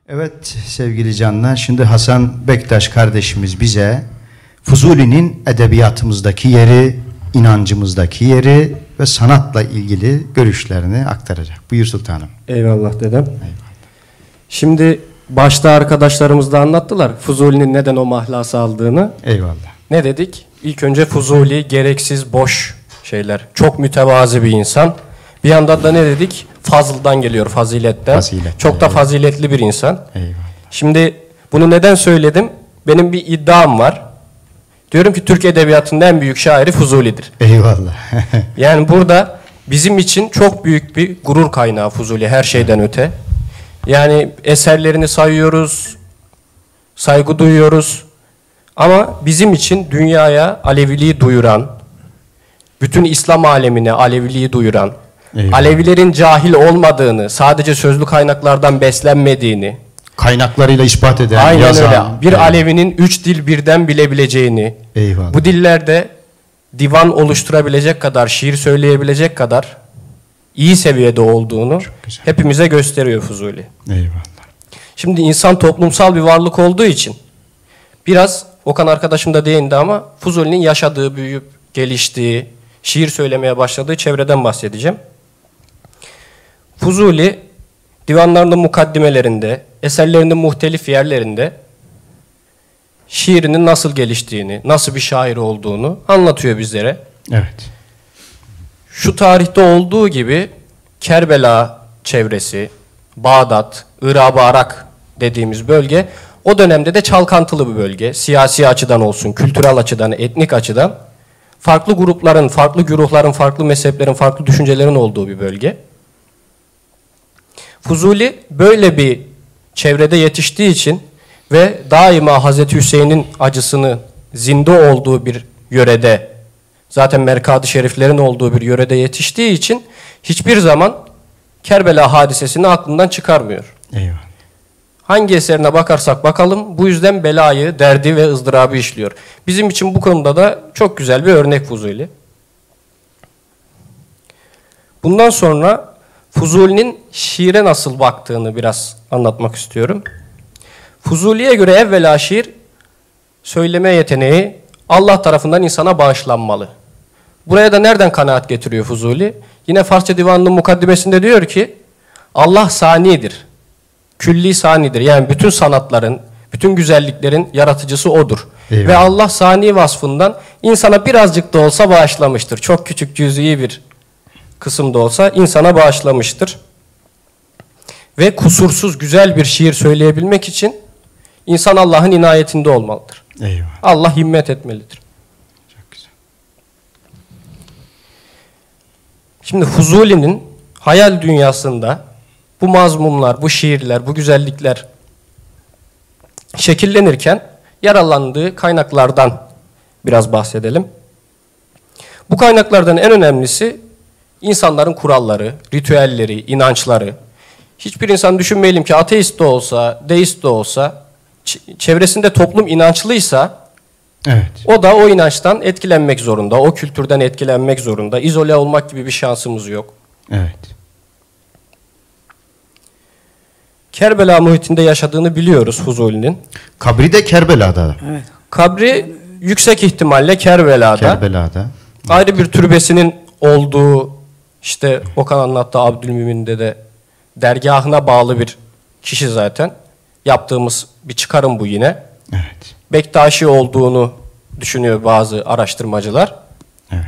Evet sevgili canlar, şimdi Hasan Bektaş kardeşimiz bize Fuzuli'nin edebiyatımızdaki yeri, inancımızdaki yeri ve sanatla ilgili görüşlerini aktaracak. Buyur sultanım. Eyvallah dedem. Eyvallah. Şimdi başta arkadaşlarımız da anlattılar Fuzuli'nin neden o mahlası aldığını. Eyvallah. Ne dedik? İlk önce Fuzuli gereksiz boş şeyler. Çok mütevazi bir insan. Bir yandan da ne dedik? Fazıldan geliyor, faziletten. Fazilet, Çok da faziletli bir insan. Eyvallah. Şimdi bunu neden söyledim? Benim bir iddiam var. Diyorum ki Türk Edebiyatı'nın en büyük şairi Fuzuli'dir. Eyvallah. Yani burada bizim için çok büyük bir gurur kaynağı Fuzuli her şeyden öte. Yani eserlerini sayıyoruz, saygı duyuyoruz. Ama bizim için dünyaya Aleviliği duyuran, bütün İslam alemine Aleviliği duyuran, Eyvallah. Alevilerin cahil olmadığını, sadece sözlü kaynaklardan beslenmediğini, Kaynaklarıyla ispat eden, aynen yazan. öyle. Bir Eyvallah. Alevinin 3 dil birden bilebileceğini, Eyvallah. bu dillerde divan oluşturabilecek kadar, şiir söyleyebilecek kadar iyi seviyede olduğunu güzel. hepimize gösteriyor Fuzuli. Eyvallah. Şimdi insan toplumsal bir varlık olduğu için biraz Okan arkadaşım da değindi ama Fuzuli'nin yaşadığı, büyüyüp geliştiği, şiir söylemeye başladığı çevreden bahsedeceğim. Fuzuli divanlarının mukaddimelerinde, eserlerinin muhtelif yerlerinde şiirinin nasıl geliştiğini, nasıl bir şair olduğunu anlatıyor bizlere. Evet. Şu tarihte olduğu gibi Kerbela çevresi, Bağdat, Irak-ı Arak dediğimiz bölge o dönemde de çalkantılı bir bölge. Siyasi açıdan olsun, kültürel açıdan, etnik açıdan farklı grupların, farklı güruhların, farklı mezheplerin, farklı düşüncelerin olduğu bir bölge. Fuzuli böyle bir çevrede yetiştiği için ve daima Hazreti Hüseyin'in acısını zinde olduğu bir yörede, zaten Merkad-ı Şeriflerin olduğu bir yörede yetiştiği için hiçbir zaman Kerbela hadisesini aklından çıkarmıyor. Eyvallah. Hangi eserine bakarsak bakalım bu yüzden belayı, derdi ve ızdırabı işliyor. Bizim için bu konuda da çok güzel bir örnek Fuzuli. Bundan sonra Fuzuli'nin şiire nasıl baktığını biraz anlatmak istiyorum. Fuzuli'ye göre evvela şiir söyleme yeteneği Allah tarafından insana bağışlanmalı. Buraya da nereden kanaat getiriyor Fuzuli? Yine Farsça Divanı'nın mukaddimesinde diyor ki Allah sanidir, külli sanidir. Yani bütün sanatların, bütün güzelliklerin yaratıcısı O'dur. Eyvallah. Ve Allah sani vasfından insana birazcık da olsa bağışlamıştır. Çok küçük cüz'i bir kısım da olsa insana bağışlamıştır. Ve kusursuz güzel bir şiir söyleyebilmek için insan Allah'ın inayetinde olmalıdır. Eyvallah. Allah himmet etmelidir. Çok güzel. Şimdi Fuzuli'nin hayal dünyasında bu mazmumlar, bu şiirler, bu güzellikler şekillenirken yararlandığı kaynaklardan biraz bahsedelim. Bu kaynaklardan en önemlisi insanların kuralları, ritüelleri, inançları. Hiçbir insan düşünmeyelim ki ateist de olsa, deist de olsa, çevresinde toplum inançlıysa Evet. o da o inançtan etkilenmek zorunda, o kültürden etkilenmek zorunda. İzole olmak gibi bir şansımız yok. Evet. Kerbela muhitinde yaşadığını biliyoruz Fuzuli'nin. Kabri de Kerbela'da. Evet. Kabri yüksek ihtimalle Kerbela'da. Kerbela'da. Ayrı bir türbesinin olduğu, işte Okan anlattı Abdülmümin'de de dergahına bağlı bir kişi zaten. Yaptığımız bir çıkarım bu yine. Evet. Bektaşi olduğunu düşünüyor bazı araştırmacılar. Evet.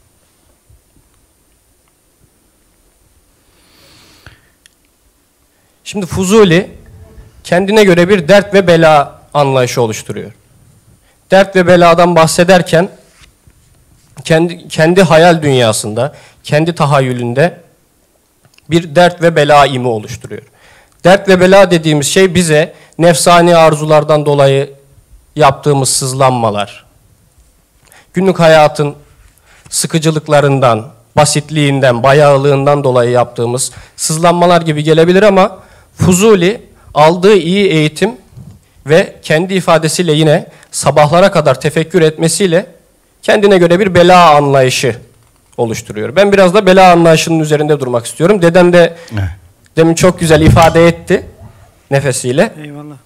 Şimdi Fuzuli kendine göre bir dert ve bela anlayışı oluşturuyor. Dert ve beladan bahsederken kendi hayal dünyasında, kendi tahayyülünde bir dert ve bela imi oluşturuyor. Dert ve bela dediğimiz şey bize nefsani arzulardan dolayı yaptığımız sızlanmalar, günlük hayatın sıkıcılıklarından, basitliğinden, bayağılığından dolayı yaptığımız sızlanmalar gibi gelebilir ama Fuzuli aldığı iyi eğitim ve kendi ifadesiyle yine sabahlara kadar tefekkür etmesiyle kendine göre bir bela anlayışı oluşturuyor. Ben biraz da bela anlayışının üzerinde durmak istiyorum. Dedem de Evet. demin çok güzel ifade etti. nefesiyle. Eyvallah.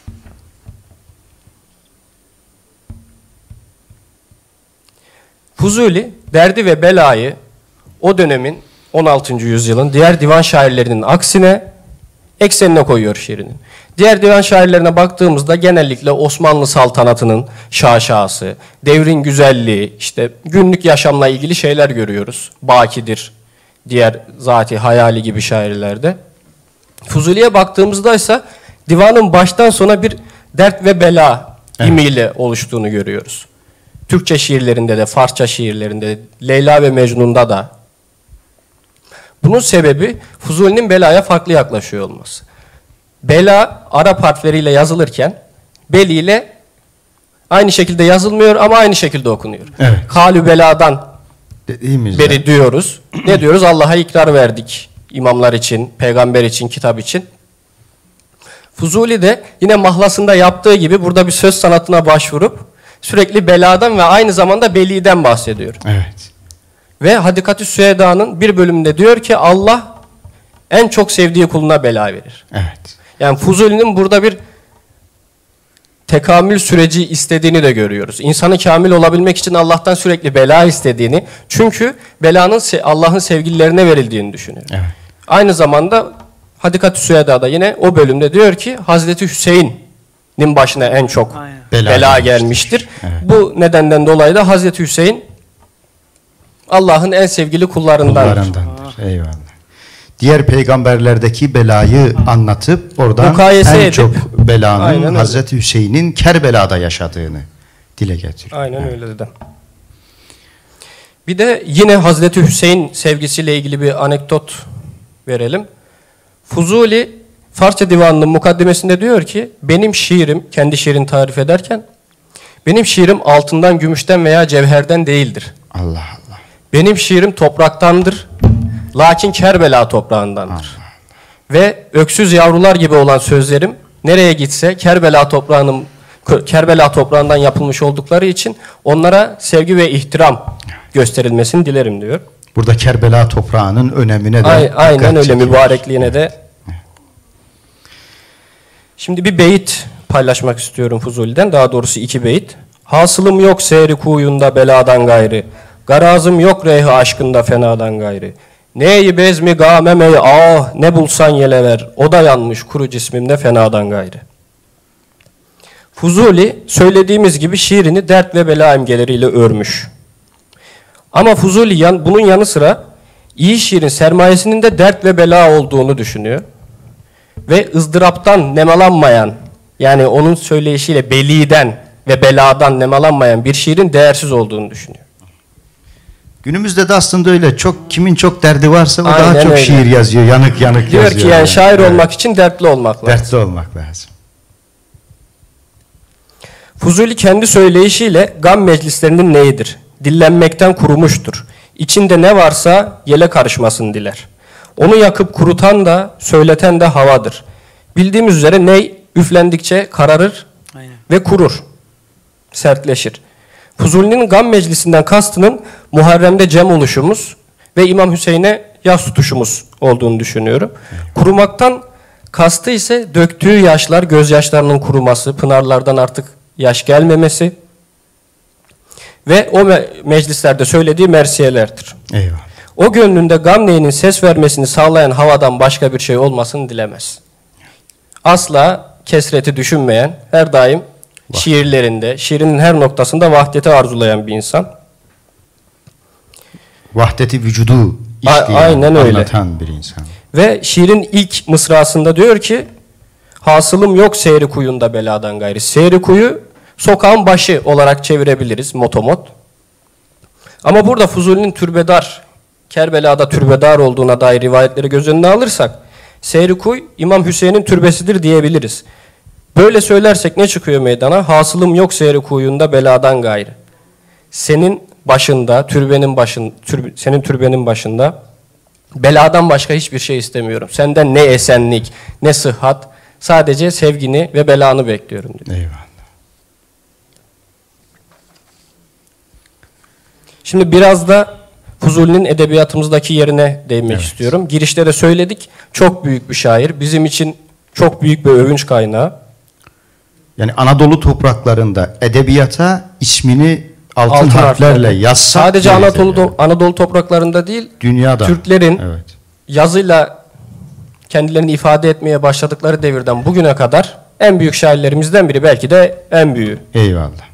Fuzuli derdi ve belayı o dönemin 16. yüzyılın diğer divan şairlerinin aksine eksenine koyuyor şiirinin. Diğer divan şairlerine baktığımızda genellikle Osmanlı saltanatının şaşası, devrin güzelliği, işte günlük yaşamla ilgili şeyler görüyoruz. Bakidir, diğer Zati Hayali gibi şairlerde. Fuzuli'ye baktığımızda ise divanın baştan sona bir dert ve bela imiyle oluştuğunu görüyoruz. Türkçe şiirlerinde de, Farsça şiirlerinde de, Leyla ve Mecnun'da da. Bunun sebebi Fuzuli'nin belaya farklı yaklaşıyor olması. Bela Arap harfleriyle yazılırken beli ile aynı şekilde yazılmıyor ama aynı şekilde okunuyor. Evet. Halü beladan Dediğimizde. beri diyoruz. Ne diyoruz? Allah'a ikrar verdik. İmamlar için, peygamber için, kitap için. Fuzuli de yine mahlasında yaptığı gibi burada bir söz sanatına başvurup sürekli beladan ve aynı zamanda beliden bahsediyor. Evet. Ve Hadikatü Süeda'nın bir bölümünde diyor ki Allah en çok sevdiği kuluna bela verir. Evet. Yani Fuzuli'nin burada bir tekamül süreci istediğini de görüyoruz. İnsanı kamil olabilmek için Allah'tan sürekli bela istediğini, çünkü belanın Allah'ın sevgililerine verildiğini düşünüyor. Evet. Aynı zamanda Hadikatü Süeda'da yine o bölümde diyor ki Hazreti Hüseyin'in başına en çok Aynen. bela gelmiştir. Evet. Bu nedenden dolayı da Hazreti Hüseyin Allah'ın en sevgili kullarındandır. Kullarındandır. Eyvallah. Diğer peygamberlerdeki belayı anlatıp oradan Mukayese en edip, çok belanın aynen öyle. Hazreti Hüseyin'in Kerbela'da yaşadığını dile getiriyor. Aynen öyle dedim. Bir de yine Hazreti Hüseyin sevgisiyle ilgili bir anekdot verelim. Fuzuli Farsça divanının mukaddimesinde diyor ki benim şiirim, kendi şiirini tarif ederken, benim şiirim altından, gümüşten veya cevherden değildir. Allah Allah. Benim şiirim topraktandır, lakin Kerbela toprağındandır. Allah. Ve öksüz yavrular gibi olan sözlerim nereye gitse Kerbela toprağından yapılmış oldukları için onlara sevgi ve ihtiram gösterilmesini dilerim diyor. Burada Kerbela toprağının önemine de Aynen dikkat öyle, çekiyor. mübarekliğine de. Şimdi bir beyit paylaşmak istiyorum Fuzuli'den, daha doğrusu 2 beyit. Hasılım yok seyri kuyunda beladan gayrı, garazım yok reyhi aşkında fenadan gayrı. Neyi bezmi gamemeyi ah ne bulsan yelever, o da yanmış kuru cismimde fenadan gayrı. Fuzuli söylediğimiz gibi şiirini dert ve bela imgeleriyle örmüş. Ama Fuzuli bunun yanı sıra iyi şiirin sermayesinin de dert ve bela olduğunu düşünüyor. Ve ızdıraptan nemalanmayan, yani onun söyleyişiyle beliden ve beladan nemalanmayan bir şiirin değersiz olduğunu düşünüyor. Günümüzde de aslında öyle. Kimin çok derdi varsa o Aynen daha çok öyle. şiir yazıyor. Yanık yanık Diyor yazıyor. ki yani şair Evet. olmak için dertli olmak lazım. Dertli olmak lazım. Fuzuli kendi söyleyişiyle gam meclislerinin neyidir? Dillenmekten kurumuştur. İçinde ne varsa yele karışmasın diler. Onu yakıp kurutan da söyleten de havadır. Bildiğimiz üzere ney üflendikçe kararır Aynen. ve kurur, sertleşir. Fuzuli'nin gam meclisinden kastının Muharrem'de cem oluşumuz ve İmam Hüseyin'e yas tutuşumuz olduğunu düşünüyorum. Kurumaktan kastı ise döktüğü yaşlar, gözyaşlarının kuruması, pınarlardan artık yaş gelmemesi ve o meclislerde söylediği mersiyelerdir. Eyvallah. O gönlünde gam neyinin ses vermesini sağlayan havadan başka bir şey olmasını dilemez. Asla kesreti düşünmeyen, her daim şiirlerinde, şiirinin her noktasında vahdeti arzulayan bir insan. Vahdeti vücudu isteyen, Aynen öyle. anlatan bir insan. Ve şiirin ilk mısrasında diyor ki, hasılım yok seyri kuyunda beladan gayrı. Seyri kuyu sokağın başı olarak çevirebiliriz, motomot. Ama burada Fuzuli'nin türbedar, Kerbela'da türbedar olduğuna dair rivayetleri göz önüne alırsak, Seyri Kuy İmam Hüseyin'in türbesidir diyebiliriz. Böyle söylersek ne çıkıyor meydana? Hasılım yok Seyri Kuyu'nda beladan gayrı. Senin başında, senin türbenin başında beladan başka hiçbir şey istemiyorum. Senden ne esenlik, ne sıhhat, sadece sevgini ve belanı bekliyorum diyor. Eyvallah. Şimdi biraz da Fuzuli'nin edebiyatımızdaki yerine değinmek istiyorum. Girişte de söyledik, çok büyük bir şair. Bizim için çok büyük bir övünç kaynağı. Yani Anadolu topraklarında edebiyata ismini altın harflerle yazsak. Sadece Anadolu topraklarında değil, dünyada. Türklerin evet. yazıyla kendilerini ifade etmeye başladıkları devirden bugüne kadar en büyük şairlerimizden biri, belki de en büyüğü. Eyvallah.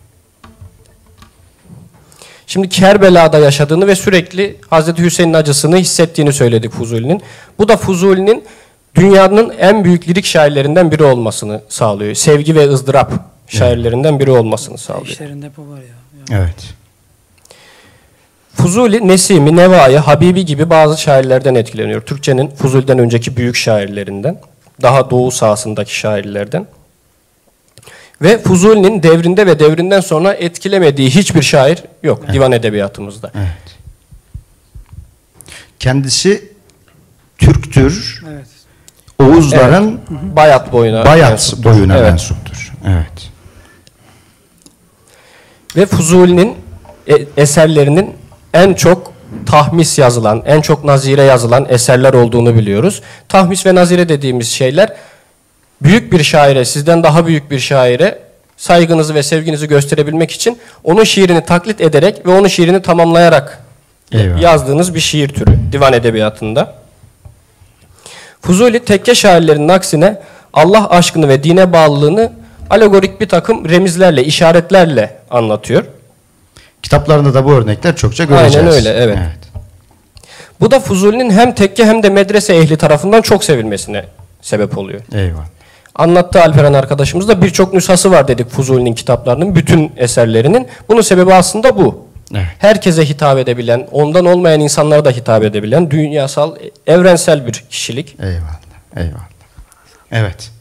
Şimdi Kerbela'da yaşadığını ve sürekli Hazreti Hüseyin'in acısını hissettiğini söyledik Fuzuli'nin. Bu da Fuzuli'nin dünyanın en büyük lirik şairlerinden biri olmasını sağlıyor. Sevgi ve ızdırap şairlerinden biri olmasını sağlıyor. İşlerinde bu var ya. Evet. Fuzuli, Nesimi, Nevai, Habibi gibi bazı şairlerden etkileniyor. Türkçenin Fuzuli'den önceki büyük şairlerinden, daha doğu sahasındaki şairlerden. Ve Fuzuli'nin devrinde ve devrinden sonra etkilemediği hiçbir şair yok divan edebiyatımızda. Evet. Kendisi Türktür. Evet. Oğuzların Bayat boyuna mensuptur. Evet. Ve Fuzuli'nin eserlerinin en çok tahmis yazılan, en çok nazire yazılan eserler olduğunu biliyoruz. Tahmis ve nazire dediğimiz şeyler, büyük bir şaire, sizden daha büyük bir şaire saygınızı ve sevginizi gösterebilmek için onun şiirini taklit ederek ve onun şiirini tamamlayarak yazdığınız bir şiir türü divan edebiyatında. Fuzuli, tekke şairlerinin aksine Allah aşkını ve dine bağlılığını alegorik bir takım remizlerle, işaretlerle anlatıyor. Kitaplarında da bu örnekler çokça göreceğiz. Aynen öyle, evet. Bu da Fuzuli'nin hem tekke hem de medrese ehli tarafından çok sevilmesine sebep oluyor. Eyvallah. Anlattığı Alperen arkadaşımız da birçok nüshası var dedik Fuzuli'nin kitaplarının, bütün eserlerinin. Bunun sebebi aslında bu. Evet. Herkese hitap edebilen, ondan olmayan insanlara da hitap edebilen, dünyasal, evrensel bir kişilik. Eyvallah, eyvallah. Evet.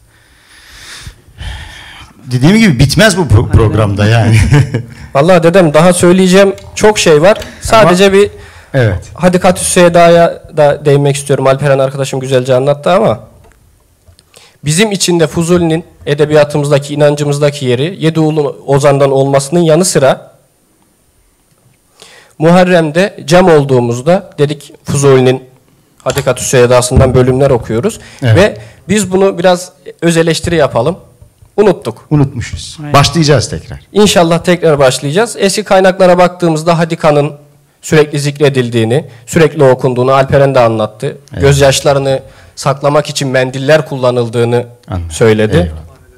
Dediğim gibi bitmez bu programda yani. Vallahi dedem, daha söyleyeceğim çok şey var. Sadece ama, bir Hadikat-ü Süeda'ya da değinmek istiyorum. Alperen arkadaşım güzelce anlattı ama bizim için de Fuzuli'nin edebiyatımızdaki, inancımızdaki yeri Yediğulu Ozan'dan olmasının yanı sıra Muharrem'de cem olduğumuzda dedik Fuzuli'nin Hadikat-ü Süeda'sından bölümler okuyoruz. Evet. Ve biz bunu biraz öz eleştiri yapalım. Unuttuk. Unutmuşuz. Aynen. Başlayacağız tekrar. İnşallah tekrar başlayacağız. Eski kaynaklara baktığımızda Hadika'nın sürekli zikredildiğini, sürekli okunduğunu Alperen de anlattı. Evet. Gözyaşlarını saklamak için mendiller kullanıldığını söyledi. Eyvallah.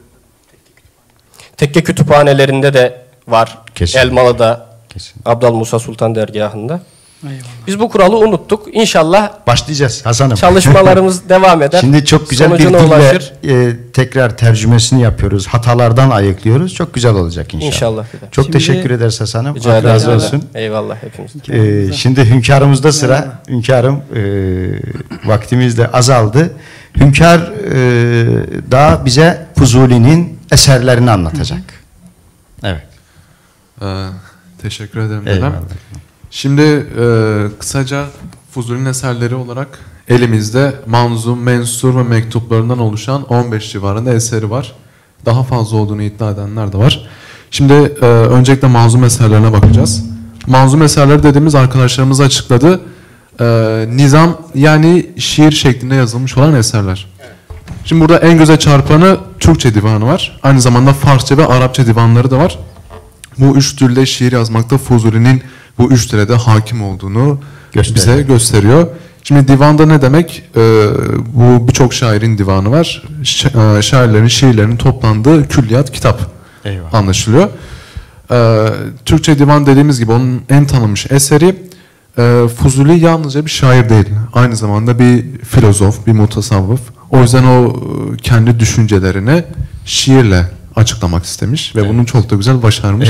Tekke kütüphanelerinde de var. Kesinlikle. Elmalı'da, kesinlikle. Abdal Musa Sultan Dergahı'nda. Eyvallah. Biz bu kuralı unuttuk. İnşallah başlayacağız Hasan'ım. Çalışmalarımız devam eder. Şimdi çok güzel bir dille tekrar tercümesini yapıyoruz. Hatalardan ayıklıyoruz. Çok güzel olacak inşallah. İnşallah. Çok şimdi, teşekkür ederiz Hasan'ım. Allah razı olsun. Eyvallah hepimiz. Şimdi hünkârımızda sıra. Hünkârım vaktimiz de azaldı. Hünkâr daha bize Fuzuli'nin eserlerini anlatacak. Evet. Teşekkür ederim dedem. Şimdi kısaca Fuzuli'nin eserleri olarak elimizde manzum, mensur ve mektuplarından oluşan 15 civarında eseri var. Daha fazla olduğunu iddia edenler de var. Şimdi öncelikle manzum eserlerine bakacağız. Manzum eserleri dediğimiz arkadaşlarımız açıkladı. Nizam, yani şiir şeklinde yazılmış olan eserler. Şimdi burada en göze çarpanı Türkçe divanı var. Aynı zamanda Farsça ve Arapça divanları da var. Bu üç türde şiir yazmakta Fuzuli'nin bu üç dile de hakim olduğunu bize gösteriyor. Şimdi divanda ne demek? Bu birçok şairin divanı var. Şairlerin, şiirlerinin toplandığı külliyat kitap. Eyvallah. Anlaşılıyor. Türkçe divan dediğimiz gibi onun en tanınmış eseri. Fuzuli yalnızca bir şair değil. Aynı zamanda bir filozof, bir mutasavvıf. O yüzden o kendi düşüncelerini şiirle açıklamak istemiş ve bunu çok da güzel başarmış.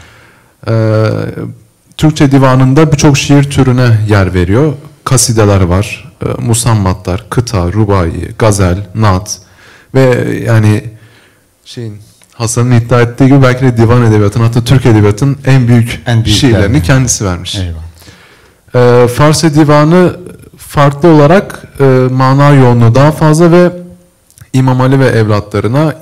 Türkçe divanında birçok şiir türüne yer veriyor. Kasideler var, musammatlar, kıta, rubai, gazel, naat ve yani Hasan'ın iddia ettiği gibi belki de divan edebiyatının, hatta Türk edebiyatının en büyük şiirlerini kendisi vermiş. Farsça divanı farklı olarak mana yoğunluğu daha fazla ve İmam Ali ve evlatlarına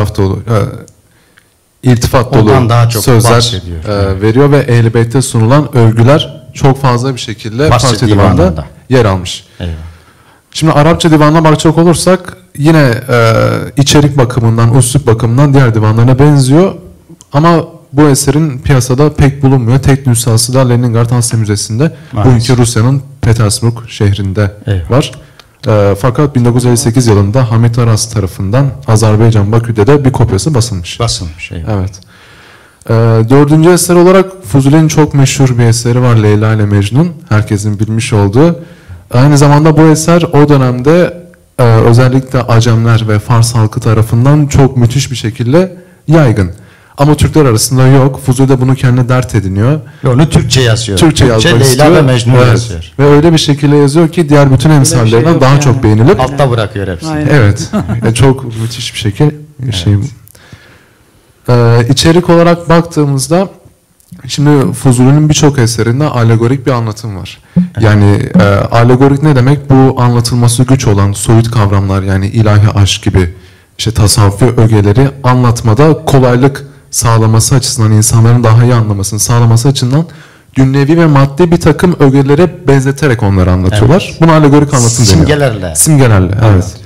iltifat dolu sözler veriyor ve Ehl-i Beyt'te sunulan övgüler çok fazla bir şekilde Farsça divanında yer almış. Eyvallah. Şimdi Arapça divanına bakacak olursak yine içerik bakımından, üslup bakımından diğer divanlarına benziyor. Ama bu eserin piyasada pek bulunmuyor. Tek nüshası da Leningrad Asya Müzesi'nde. Bugünkü Rusya'nın Petersburg şehrinde var. Fakat 1958 yılında Hamit Aras tarafından Azerbaycan Bakü'de de bir kopyası basılmış. Evet. Dördüncü eser olarak Fuzuli'nin çok meşhur bir eseri var, Leyla ile Mecnun. Herkesin bilmiş olduğu. Aynı zamanda bu eser o dönemde özellikle Acemler ve Fars halkı tarafından çok müthiş bir şekilde yaygın. Ama Türkler arasında yok. Fuzuli de bunu kendine dert ediniyor. Onu Türkçe yazıyor. Türkçe yazmak istiyor. Leyla ve Mecnun yazıyor. Ve öyle bir şekilde yazıyor ki diğer bütün emsallerinden daha çok beğenilip. Altta bırakıyor hepsini. Aynen. Evet. Çok müthiş bir şey. İçerik olarak baktığımızda şimdi Fuzuli'nin birçok eserinde alegorik bir anlatım var. Yani alegorik ne demek? Bu anlatılması güç olan soyut kavramlar, yani ilahi aşk gibi işte tasavvufi ögeleri anlatmada kolaylık sağlaması açısından, insanların daha iyi anlamasını sağlaması açısından dünyevi ve maddi bir takım ögelere benzeterek onları anlatıyorlar. Evet. Buna alegorik anlatım deniyor. Simgelerle. Evet.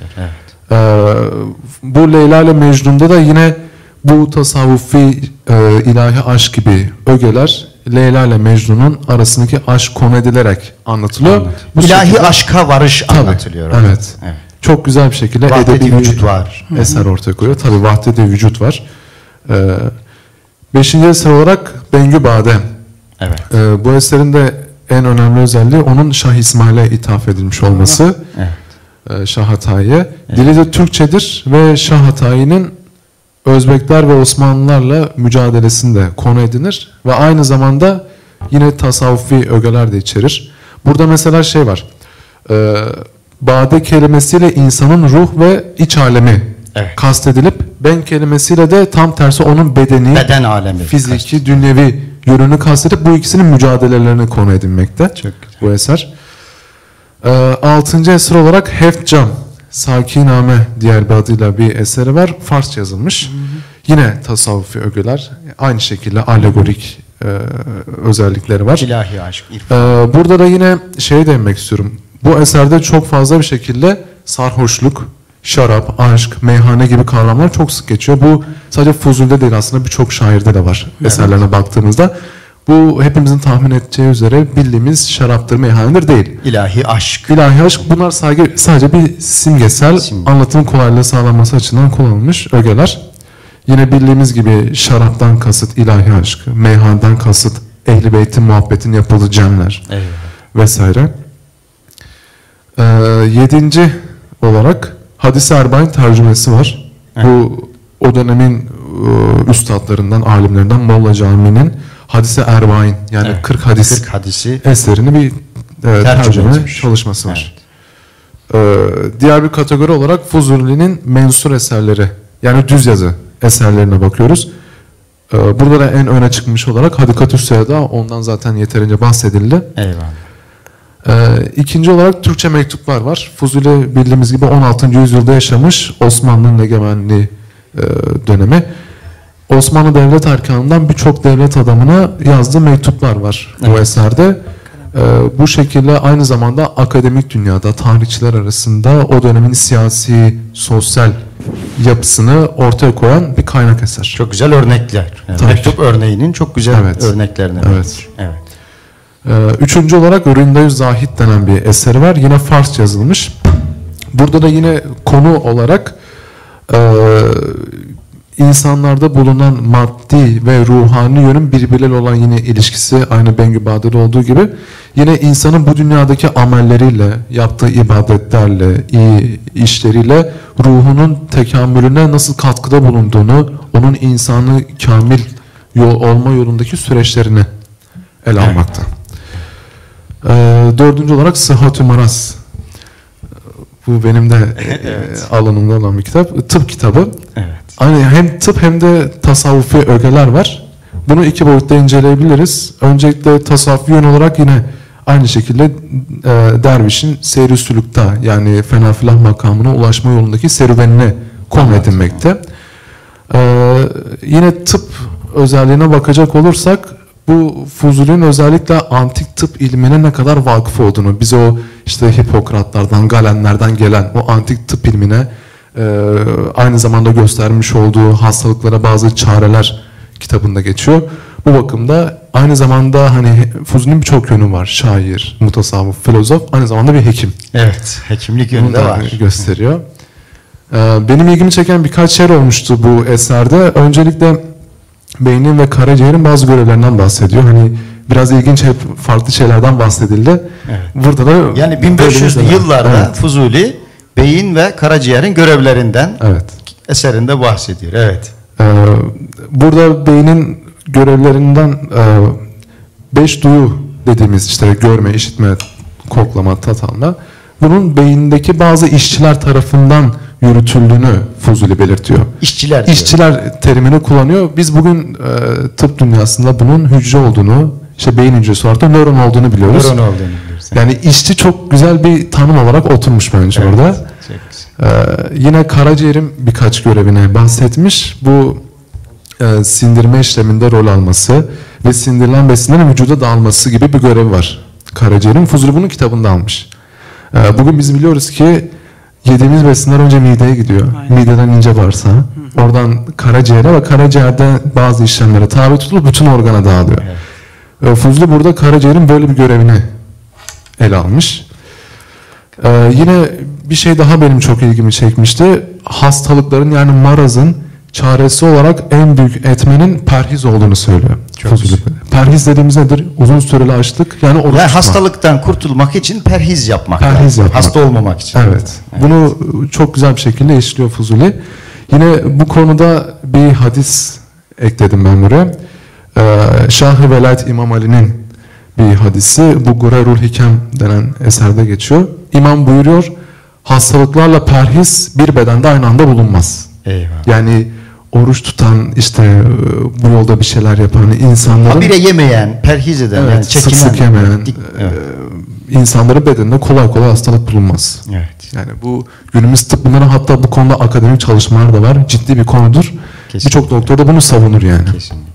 Bu Leyla ile Mecnun'da da yine bu tasavvufi ilahi aşk gibi ögeler Leyla ile Mecnun'un arasındaki aşk konu edilerek anlatılıyor. Bu İlahi şekilde, aşka varış anlatılıyor. Evet. Çok güzel bir şekilde Vahdet-i vücut var. Eser ortaya koyuyor. Tabii vahdet-i vücut var. Beşinci eser olarak Bengü Badem. Evet. Bu eserin de en önemli özelliği onun Şah İsmail'e ithaf edilmiş olması. Evet. Şah Hatayi'ye. Dili de Türkçedir ve Şah Hatayi'nin Özbekler ve Osmanlılarla mücadelesinde konu edinir ve aynı zamanda yine tasavvufi ögeler de içerir. Burada mesela şey var. Bade kelimesiyle insanın ruh ve iç alemi kastedilip ben kelimesiyle de tam tersi onun beden alemi, fiziki, dünyevi yönünü kastedip bu ikisinin mücadelelerini konu edinmekte. Çok güzel. Bu eser. Altıncı eser olarak Heftcam, Sakiname diğer bir adıyla bir eseri var. Farsça yazılmış. Yine tasavvufi ögeler, aynı şekilde alegorik özellikleri var. İlahi aşk, burada da yine şey demek istiyorum. Bu eserde çok fazla bir şekilde sarhoşluk, şarap, aşk, meyhane gibi kavramlar çok sık geçiyor. Bu sadece Fuzuli'de değil, aslında birçok şairde de var eserlerine baktığımızda. Bu hepimizin tahmin edeceği üzere bildiğimiz şaraptır, meyhanedir değil. İlahi aşk. İlahi aşk, bunlar sadece bir simgesel, anlatım kolaylığı sağlanması açısından kullanılmış ögeler. Yine bildiğimiz gibi şaraptan kasıt ilahi aşk, meyhaneden kasıt Ehl-i Beyt'in muhabbetin yapıldığı cemler vesaire. Yedinci olarak Hadis-i Erbain tercümesi var. Bu o dönemin üstadlarından, alimlerinden Molla Camii'nin Hadis-i Erbain, yani 40 hadisi eserini bir tercüme çalışması var. Diğer bir kategori olarak Fuzuli'nin mensur eserleri, yani düz yazı eserlerine bakıyoruz. Burada da en öne çıkmış olarak Hadikatü's Seda, ondan zaten yeterince bahsedildi. İkinci olarak Türkçe mektuplar var. Fuzuli bildiğimiz gibi 16. yüzyılda yaşamış, Osmanlı'nın egemenliği dönemi. Osmanlı devlet erkanından birçok devlet adamına yazdığı mektuplar var bu eserde. Bu şekilde aynı zamanda akademik dünyada tarihçiler arasında o dönemin siyasi, sosyal yapısını ortaya koyan bir kaynak eser. Çok güzel örnekler. Mektup örneğinin çok güzel örneklerini. Üçüncü olarak Üründeyü Zahid denen bir eseri var. Yine Farsça yazılmış. Burada da yine konu olarak insanlarda bulunan maddi ve ruhani yönün birbirleriyle olan yine ilişkisi, aynı Bengü Bade'de olduğu gibi yine insanın bu dünyadaki amelleriyle, yaptığı ibadetlerle, iyi işleriyle ruhunun tekamülüne nasıl katkıda bulunduğunu, onun insanı kamil olma yolundaki süreçlerini ele almakta. Dördüncü olarak Sıhhat-ı Maraz. Bu benim de alanımda olan bir kitap. Tıp kitabı. Aynı hem tıp hem de tasavvufi ögeler var. Bunu iki boyutta inceleyebiliriz. Öncelikle tasavvufi yön olarak yine aynı şekilde dervişin seyr-i sülükta, yani fenafilah makamına ulaşma yolundaki serüvenine konu edinmekte. Yine tıp özelliğine bakacak olursak bu Fuzuli'nin özellikle antik tıp ilmine ne kadar vakıf olduğunu, bize o işte Hipokratlardan, Galenlerden gelen o antik tıp ilmine Aynı zamanda göstermiş olduğu hastalıklara bazı çareler kitabında geçiyor. Bu bakımda aynı zamanda hani Fuzuli'nin birçok yönü var. Şair, mutasavvıf, filozof, aynı zamanda bir hekim. Evet, hekimlik yönü Bunu de da var. gösteriyor. Benim ilgimi çeken birkaç şey olmuştu bu eserde. Öncelikle beynin ve karaciğerin bazı görevlerinden bahsediyor. Hani biraz ilginç, hep farklı şeylerden bahsedildi. Evet. Burada da Yani 1500'lü yıllarda evet. Fuzuli beyin ve karaciğerin görevlerinden Evet. eserinde bahsediyor. Evet. Burada beynin görevlerinden 5 duyu dediğimiz işte görme, işitme, koklama, tat alma, bunun beyindeki bazı işçiler tarafından yürütüldüğünü Fuzuli belirtiyor. İşçiler diyor. İşçiler terimini kullanıyor. Biz bugün tıp dünyasında bunun hücre olduğunu, işte beyin hücresi olarak da nöron olduğunu biliyoruz. Nöron olduğunu biliyoruz. Yani işçi çok güzel bir tanım olarak oturmuş bence Evet, orada. çok güzel. Yine karaciğerin birkaç görevine bahsetmiş. Bu sindirme işleminde rol alması ve sindirilen besinlerin vücuda dağılması gibi bir görevi var karaciğerin. Fuzuli bunun kitabında almış. Bugün biz biliyoruz ki yediğimiz besinler önce mideye gidiyor. Aynen. Mideden ince bağırsağa. Oradan karaciğere ve karaciğerde bazı işlemlere tabi tutulup bütün organa dağılıyor. Fuzuli burada karaciğerin böyle bir görevini ele almış. Yine bir şey daha benim çok ilgimi çekmişti. Hastalıkların yani marazın çaresi olarak en büyük etmenin perhiz olduğunu söylüyor. Fuzuli. Perhiz dediğimiz nedir? Uzun süreli açlık yani oruç tutma. Hastalıktan kurtulmak için perhiz yapmak. Perhiz lazım. yapmak. Hasta olmamak için. Evet. Bunu çok güzel bir şekilde işliyor Fuzuli. Yine bu konuda bir hadis ekledim ben buraya. Şah-ı Velayet İmam Ali'nin bir hadisi. Bu Gurerul Hikem denen eserde geçiyor. İmam buyuruyor, hastalıklarla perhiz bir bedende aynı anda bulunmaz. Eyvallah. Yani oruç tutan, işte bu yolda bir şeyler yapan insanların... Habire yemeyen, perhiz eden, Evet, yani sık çekinen. sık yemeyen Evet. insanların bedeninde kolay kolay hastalık bulunmaz. Evet. Yani bu günümüz tıbbından, hatta bu konuda akademik çalışmalar da var. Ciddi bir konudur. Kesinlikle. Birçok doktor da bunu savunur yani. Kesinlikle.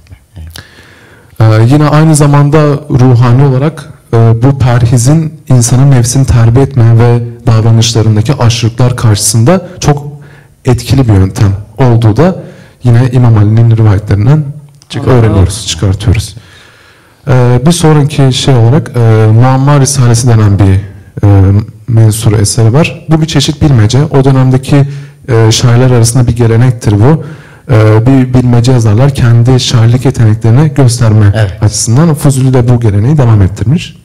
Evet. Yine aynı zamanda ruhani olarak bu perhizin insanın nefsini terbiye etme ve davranışlarındaki aşırılıklar karşısında çok etkili bir yöntem olduğu da yine İmam Ali'nin rivayetlerinden öğreniyoruz, çıkartıyoruz. Bir sonraki şey olarak Muamma Risalesi denen bir mensur eseri var. Bu bir çeşit bilmece. O dönemdeki şairler arasında bir gelenektir bu. Bir bilmece yazarlar kendi şairlik yeteneklerini gösterme açısından. Fuzuli de bu geleneği devam ettirmiş.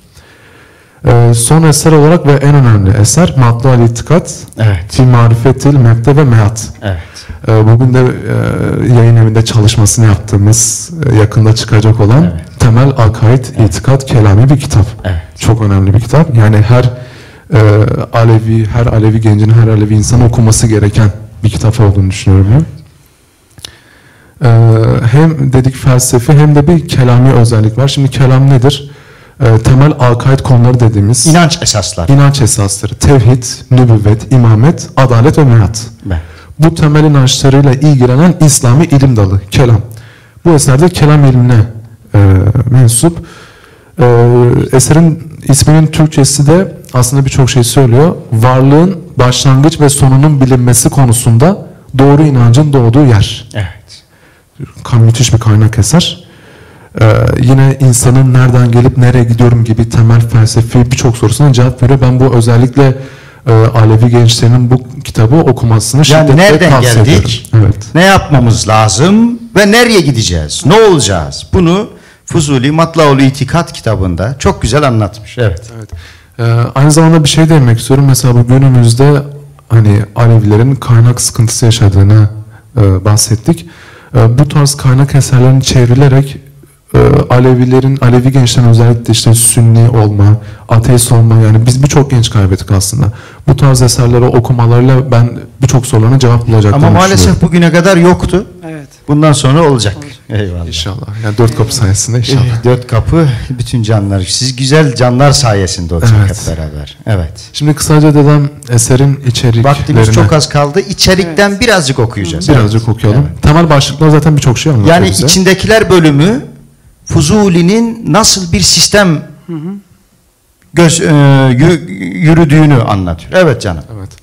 Son eser olarak ve en önemli eser Matlu'l İtikat, Fi Marifetil Mebde ve Meat. Evet. Bugün de yayın evinde çalışmasını yaptığımız, yakında çıkacak olan Temel Akaid İtikat Kelami bir kitap. Evet. Çok önemli bir kitap. Yani her Alevi gencin, her Alevi insan okuması gereken bir kitap olduğunu düşünüyorum ben. Hem dedik felsefi hem de bir kelami özellik var. Şimdi kelam nedir? Temel akaid konuları dediğimiz İnanç esasları. İnanç esasları. Tevhid, nübüvvet, imamet, adalet ve meat. Evet. Bu temel inançlarıyla ilgilenen İslami ilim dalı, kelam. Bu eserde kelam ilmine mensup. Eserin isminin Türkçesi de aslında birçok şey söylüyor. Varlığın başlangıç ve sonunun bilinmesi konusunda doğru inancın doğduğu yer. Evet. Müthiş bir kaynak eser. Yine insanın nereden gelip nereye gidiyorum gibi temel felsefi birçok sorusuna cevap veriyor. Ben bu özellikle Alevi gençlerinin bu kitabı okumasını Yani şiddetle nereden tavsiye geldik? ediyorum. Evet. Ne yapmamız lazım ve nereye gideceğiz? Ne olacağız? Bunu Fuzuli Matlaul İtikat kitabında çok güzel anlatmış. Evet. Evet. Aynı zamanda bir şey demek istiyorum. Mesela bu günümüzde hani Alevilerin kaynak sıkıntısı yaşadığını bahsettik. Bu tarz kaynak eserlerin çevrilerek Alevi gençlerin özellikle işte Sünni olma, ateist olma, yani biz birçok genç kaybettik aslında. Bu tarz eserleri okumalarıyla ben birçok sorularına cevap bulacaklarını Ama maalesef düşünüyorum. bugüne kadar yoktu. Evet. Bundan sonra olacak. Eyvallah. İnşallah. Yani dört kapı sayesinde inşallah. Dört kapı bütün canlar. Siz güzel canlar sayesinde olacak Evet. hep beraber. Evet. Şimdi kısaca dedem eserin içeriklerine Vaktimiz çok az kaldı. İçerikten birazcık okuyacağız. birazcık Evet. okuyalım. Evet. Temel başlıklar zaten birçok şey anlatıyor Yani bize. içindekiler bölümü Fuzuli'nin nasıl bir sistem yürüdüğünü anlatıyor. Evet canım. Evet.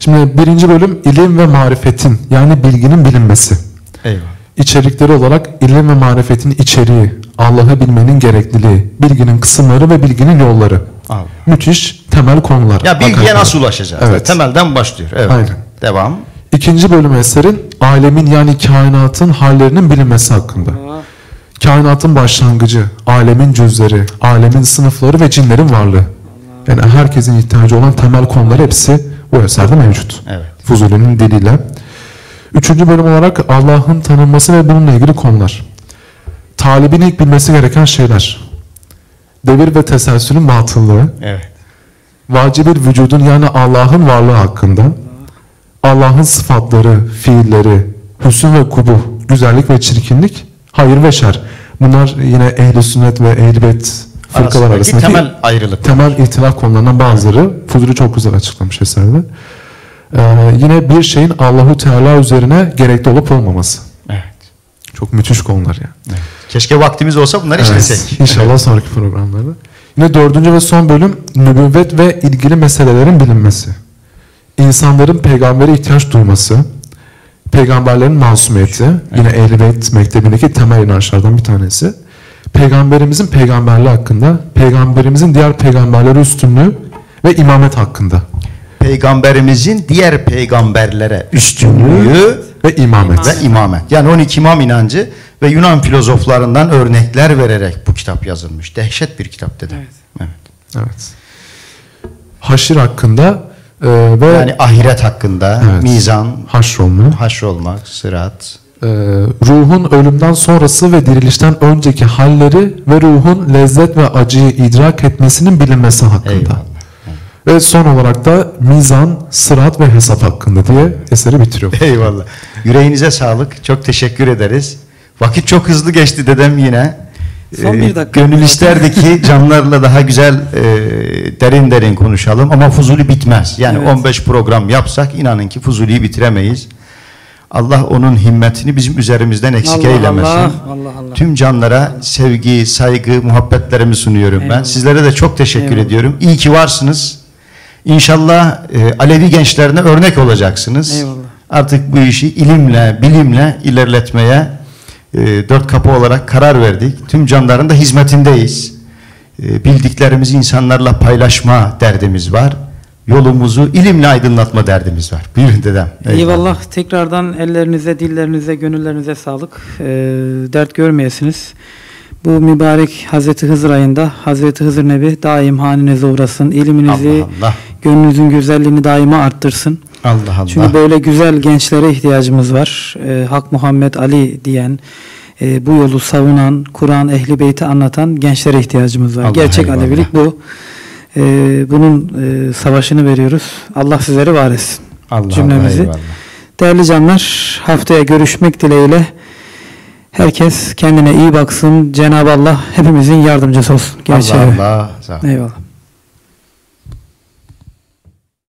Şimdi birinci bölüm ilim ve marifetin yani bilginin bilinmesi. Eyvallah. İçerikleri olarak ilim ve marifetin içeriği, Allah'ı bilmenin gerekliliği, bilginin kısımları ve bilginin yolları. Allah. Müthiş temel konular. Ya bilgiye nasıl ulaşacağız? Evet. Temelden başlıyor. Evet. Aynen. Devam. İkinci bölüm eserin alemin yani kainatın hallerinin bilinmesi hakkında. Kainatın başlangıcı, alemin cüzleri, alemin sınıfları ve cinlerin varlığı. Yani herkesin ihtiyacı olan temel konular hepsi bu eserde mevcut. Evet. Fuzuli'nin diliyle. Üçüncü bölüm olarak Allah'ın tanınması ve bununla ilgili konular. Talibin ilk bilmesi gereken şeyler. Devir ve teselsülün batıllığı. Evet. Vacibir vücudun yani Allah'ın varlığı hakkında. Allah'ın sıfatları, fiilleri, hüsn ve kubuh, güzellik ve çirkinlik, hayır ve şer. Bunlar yine ehl-i sünnet ve ehl-i beyt fırkalar arasındaki temel ayrılık. temel ihtilaf konularından bazıları. Fuzuli çok güzel açıklamış eserde. Yine bir şeyin Allahu Teala üzerine gerekli olup olmaması. Evet. Çok müthiş konular yani. Evet. Keşke vaktimiz olsa bunları işlesek. İnşallah sonraki programlarda. Yine dördüncü ve son bölüm nübüvvet ve ilgili meselelerin bilinmesi. İnsanların peygambere ihtiyaç duyması, peygamberlerin masumiyeti, yine Ehl-i Beyt mektebindeki temel inançlardan bir tanesi. Peygamberimizin peygamberliği hakkında, peygamberimizin diğer peygamberlere üstünlüğü ve imamet hakkında. Peygamberimizin diğer peygamberlere üstünlüğü Ve imamet. ve imamet. Yani 12 imam inancı ve Yunan filozoflarından örnekler vererek bu kitap yazılmış. Dehşet bir kitap dedim. Evet. Evet. Haşir hakkında ve Yani ahiret hakkında, Evet. mizan, haşrolma. haşrolmak, sırat. Ruhun ölümden sonrası ve dirilişten önceki halleri ve ruhun lezzet ve acıyı idrak etmesinin bilinmesi hakkında. Eyvallah. Ve son olarak da mizan, sırat ve hesap hakkında diye eseri bitiriyor. Eyvallah. Yüreğinize sağlık. Çok teşekkür ederiz. Vakit çok hızlı geçti dedem yine. Son bir dakika. Gönül isterdi ki canlarla daha güzel derin derin konuşalım ama Fuzuli bitmez. Yani Evet. 15 program yapsak inanın ki Fuzuli'yi bitiremeyiz. Allah onun himmetini bizim üzerimizden eksik eylemesin. Allah. Tüm canlara sevgi, saygı, muhabbetlerimi sunuyorum ben. Eyvallah. Sizlere de çok teşekkür Eyvallah. ediyorum. İyi ki varsınız. İnşallah Alevi gençlerine örnek olacaksınız. Eyvallah. Artık bu işi ilimle, bilimle ilerletmeye dört kapı olarak karar verdik. Tüm canların da hizmetindeyiz. Bildiklerimizi insanlarla paylaşma derdimiz var. Yolumuzu ilimle aydınlatma derdimiz var. Buyurun dedem. Eyvallah. Tekrardan ellerinize, dillerinize, gönüllerinize sağlık. Dert görmeyesiniz. Bu mübarek Hazreti Hızır ayında Hazreti Hızır Nebi daim hanenize uğrasın. İlminizi, Allah Allah. gönlünüzün güzelliğini daima arttırsın. Allah Allah. Çünkü böyle güzel gençlere ihtiyacımız var. Hak Muhammed Ali diyen, bu yolu savunan, Kur'an, Ehl-i Beyt'i anlatan gençlere ihtiyacımız var. Allah Gerçek eyvallah. Alevilik bu. Bunun savaşını veriyoruz. Allah sizleri var etsin. Allah Cümlemizi. eyvallah. Değerli canlar, haftaya görüşmek dileğiyle. Herkes kendine iyi baksın. Cenab-ı Allah hepimizin yardımcısı olsun. Allah Allah. Sağ ol. Eyvallah.